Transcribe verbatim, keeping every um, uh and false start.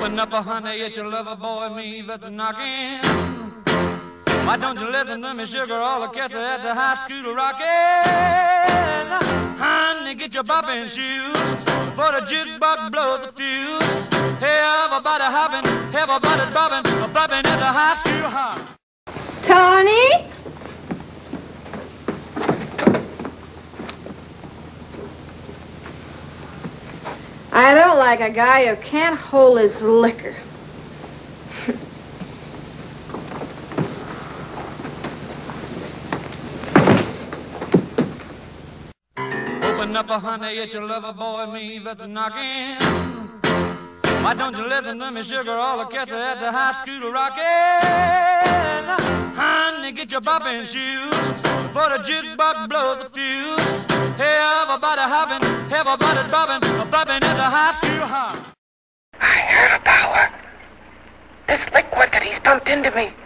Open up, a honey, it's your lover boy, me that's knocking. Why don't you listen to me, sugar, all the cats at the high school rockin'? Honey, get your bopping shoes, for the jukebox blows the fuse. Hey, everybody hopping, everybody's bopping, bopping at the high school hop. Tony? I don't like a guy who can't hold his liquor. Open up, a honey, it's your lover boy, me that's knocking. Why don't you listen to me, sugar, all the cats at the high school rockin'? Honey, get your bopping shoes, for the jukebox blows the fuse. Hey, everybody hopping, everybody's bopping, bopping at the high school hop. I heard about her. This liquid that he's pumped into me.